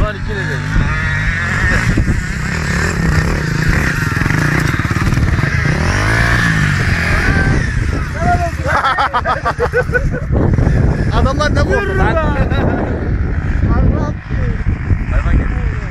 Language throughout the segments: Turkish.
zaman 2 lira. Adamlar ne korktu lan? Hayvan geliyor.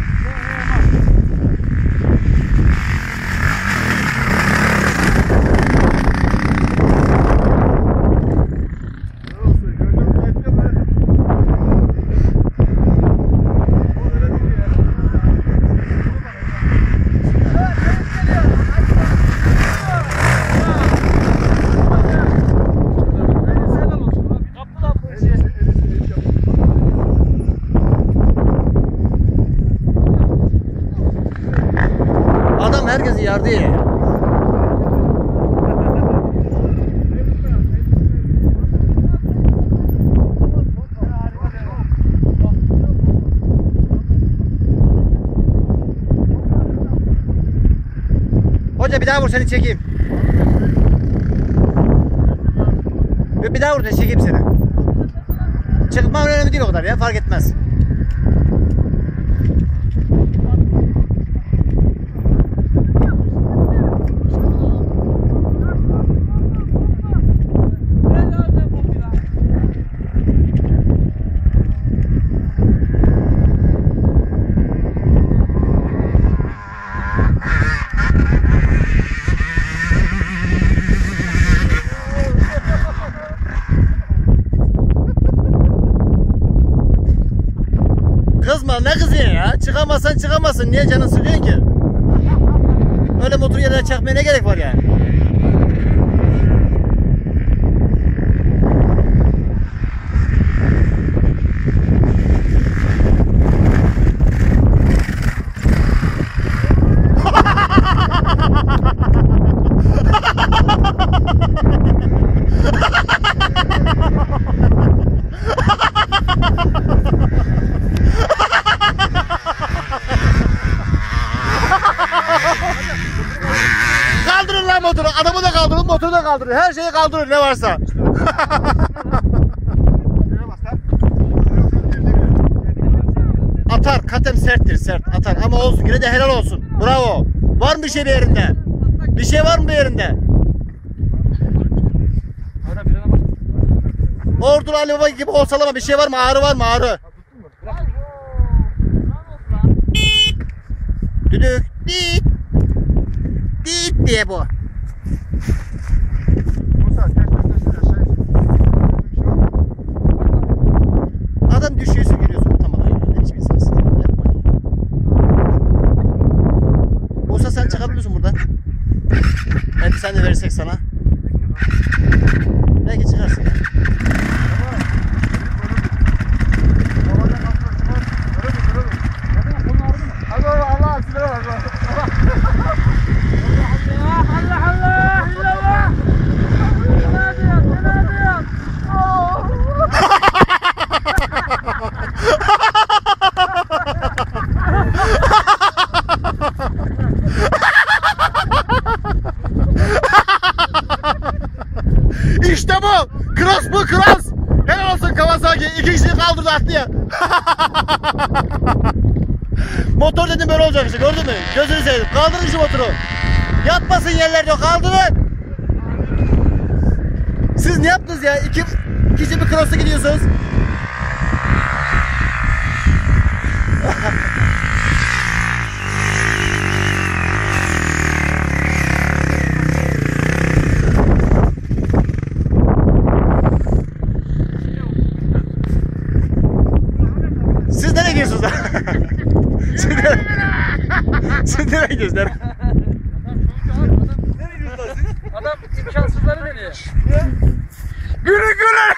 Adam herkesi yardı ya. Hoca bir daha vur seni çekeyim. Bir daha vur da çekeyim seni. Çıkman önemli değil o kadar ya, fark etmez. Kızma, ne kızıyorsun ya? Çıkamazsan çıkamazsın. Niye canın sıkıyorsun ki? Öyle motor yerine çakmaya ne gerek var yani? Kaldırın lan motoru. Adamı da kaldırın, motoru da kaldırın. Her şeyi kaldırın ne varsa. Atar, katem serttir, sert atar ama olsun, yine de helal olsun. Bravo. Var mı bir şey bir yerinde? Bir şey var mı bir yerinde? Ordulu Ali Baba gibi olsalama, bir şey var mı? Ağrı var mı? Ağrı. Düdük. Dit. Dit diye bu. Adam düşüyorsun, geliyorsun utamadan ya. Ne biçim insansın? Yapma ya. Musa sen çıkabiliyorsun buradan. Belki sen de verirsek sana. Belki çıkarsın ya. İşte bu! Cross bu, cross! Helal olsun Kawasaki, 2 kişiyi kaldırdı attı ya. Motor dedim böyle olacak işte, gördün mü? Gözünü seveyim, kaldırın şu motoru. Yatmasın yerlerde, kaldırın! Siz ne yaptınız ya? 2 kişi bir cross'a gidiyorsunuz. Siz nereye gidiyorsunuz lan? Siz nereye gidiyorsunuz? Adam imkansızları deniyor. Gülü gülü!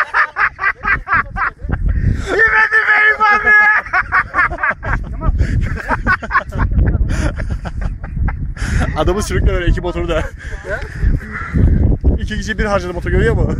Yemedi benim abi! Adamı sürükle öyle 2 motoru da. 2 kişi bir harcadı motor, görüyor mu?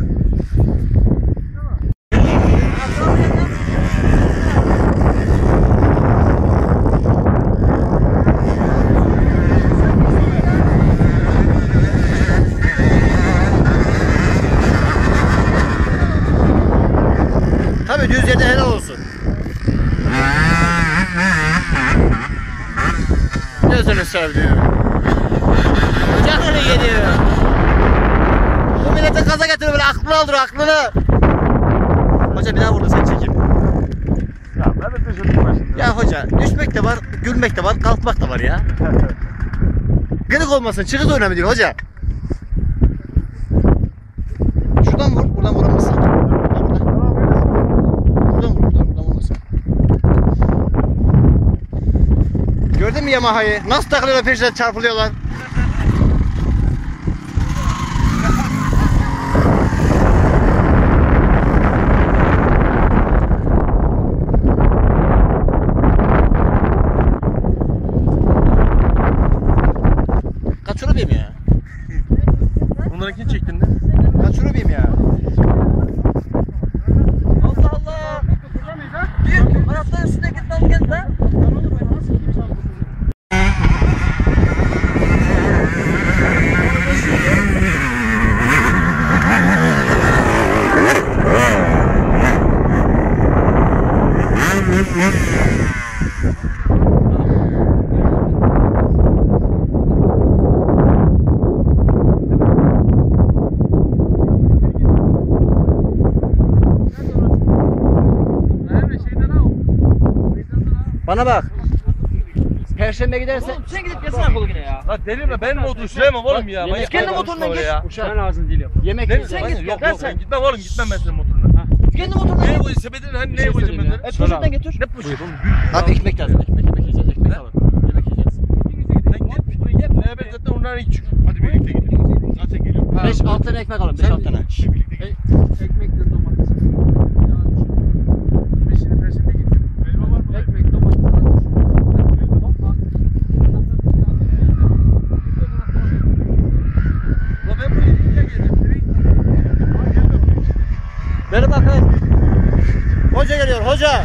Tabii düz yerde helal olsun. gözünü sevdiğim. Canını yedi. Bu millete kaza getiriyor böyle aklını aldırıyor aklını. Hoca bir daha vurdu sen çekeyim. Ya ben de düşürdüm başında. Ya hoca düşmek de var, gülmek de var, kalkmak da var ya. Gırık olmasın, çıkı da önemli değil hoca. Şuradan vur, buradan vuramazsın. Buradan vur, buradan vurmasın. Gördün mü Yamaha'yı? Nasıl takılıyorlar peşinden çarpılıyorlar. Kaç lira diyeyim ya? Bunlarınkini çektin de. Kaç lira diyeyim ya? Allah Allah! Bir anahtarın üstüne git al gel de. Bana bak. Perşembe giderse sen gidip yasın akıllı yine ya. La delirme benim motoru süremem oğlum ya. Yemek kendi motorundan geç. Sen lazım değil ya. Yemek Ne sen sen git. yok Gel yok sen. ben gitmem oğlum gitmem ben senin motoruna. Kendi motorundan Neye git. koyayım sepetini hani neye koyacağım ben de? Poşetten getir. Ne poşet oğlum? Abi ekmek lazım. Ekmek yiyeceğiz. Ekmek alalım. Yemek yiyeceğiz. Sen git buraya gel. Ne haber zaten onlara hiç çık. Hadi birlikte gidelim. Zaten geliyorum. 5-6 tane ekmek alalım. 5-6 tane. Ekmekle domates. Beşini perşembe gideceğim. Elma var mı? Ekmek domates. La ben buraya niye geleceğim? Beni bakın. Hoca geliyor hoca.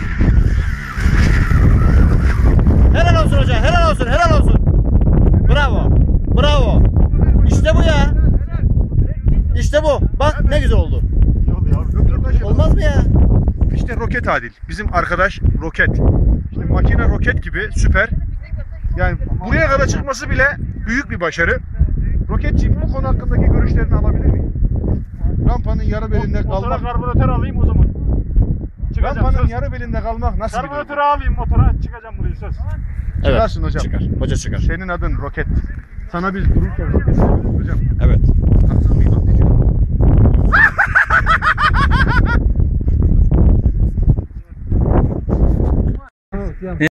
Helal olsun hoca. Helal olsun. Helal olsun. Bravo. Bravo. İşte bu ya. İşte bu. Bak ne güzel oldu. Olmaz mı ya? İşte Roket Adil. Bizim arkadaş Roket. İşte makine roket gibi süper. Yani buraya kadar çıkması bile büyük bir başarı. Roketçiğim bu konu hakkındaki görüşlerini alabilir miyim? Rampanın yarı belinde Motora kalmak. karbüratör alayım o zaman. Çıkacağım Rampanın söz. yarı belinde kalmak nasıl bir duygu? Karbüratörü alayım motora çıkacağım buraya söz. Evet. Çıkarsın hocam. Çıkar. Hoca çıkar. Senin adın Roket. Sana biz dururken roket diyoruz hocam. Evet. Haksız mıyım diyeceğim.